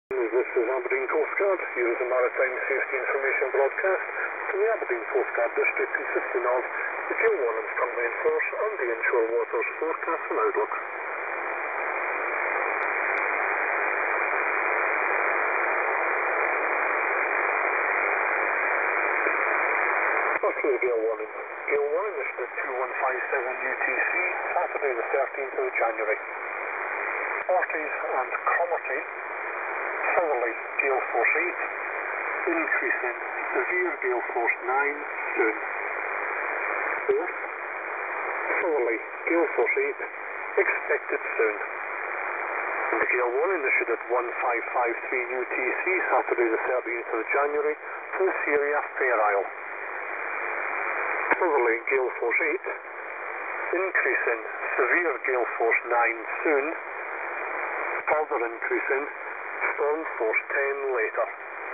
This is Aberdeen Coast Guard. Here is a maritime safety information broadcast from the Aberdeen Coast Guard District consisting of the gale warnings currently in force and the inshore waters forecast and outlook. Firstly, the gale warning. Gale warning issued at 2157 UTC, Saturday the 13th of January. Forties and Cromarty. Southerly, gale force 8, increasing, severe gale force 9, soon. Fourth, southerly, gale force 8, expected soon. And the gale warning issued at 1553 UTC, Saturday the 13th of January, to the Syria Fair Isle. Southerly, gale force 8, increasing, severe gale force 9, soon. Further increasing, storm force 10 later.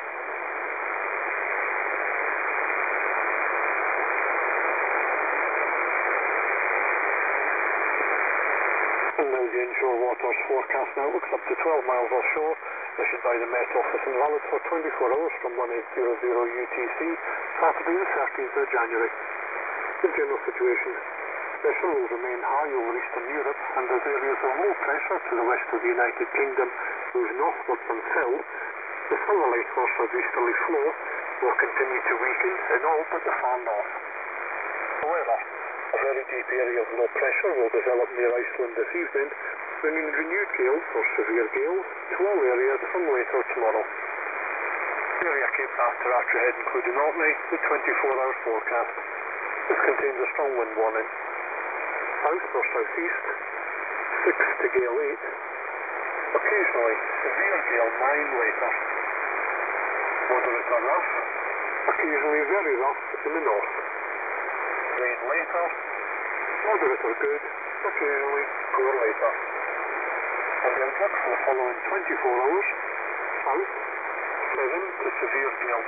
And now the inshore waters forecast and outlook up to 12 miles offshore, issued by the Met Office and valid for 24 hours from 1800 UTC, Saturday the 13th of January. The general situation. Pressure will remain high over Eastern Europe, and as areas of low pressure to the west of the United Kingdom move northwards until the southerly or southeasterly flow will continue to weaken in all but the far north. However, a very deep area of low pressure will develop near Iceland this evening, bringing renewed gales or severe gales to all areas from later tomorrow. The area Cape after Head including Orkney, the 24-hour forecast. This contains a strong wind warning. South or southeast, 6 to gale 8. Occasionally, severe gale 9 later. Moderate or rough, occasionally very rough in the north. Rain later, moderate or good, occasionally poor later. And the outlook for the following 24 hours, south, 7 to severe gale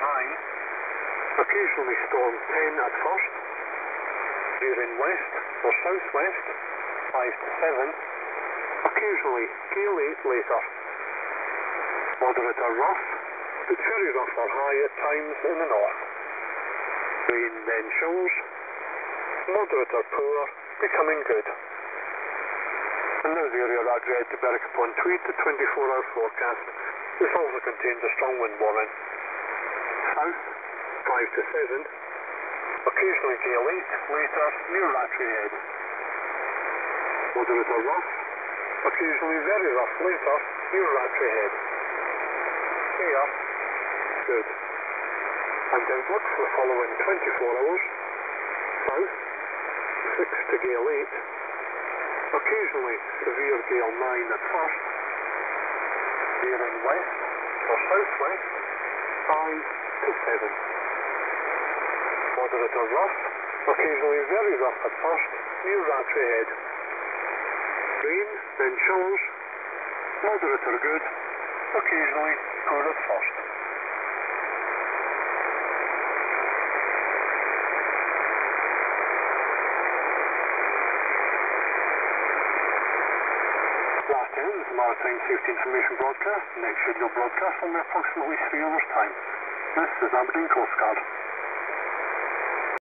9. Occasionally storm 10 at first. Veering west or southwest, 5 to 7. Occasionally, gale 8 later. Moderate or rough, but very rough or high at times in the north. Rain then showers. Moderate or poor, becoming good. And now the area I'd read to Berwick upon Tweed, the 24-hour forecast. This also contains a strong wind warning. South, 5 to 7. Occasionally gale 8 later near Rattray Head. Moderate or rough, occasionally very rough later near Rattray Head. Fair, good. And outlook for the following 24 hours. South, 6 to gale 8. Occasionally severe gale 9 at first. Veering west or southwest, 5 to 7. Moderate or rough, occasionally very rough at first, near Rattray Head. Rain, then showers, moderate or good, occasionally poor at first. Last ends the Maritime Safety Information broadcast. Next scheduled broadcast will be approximately 3 hours' time. This is Aberdeen Coast Guard.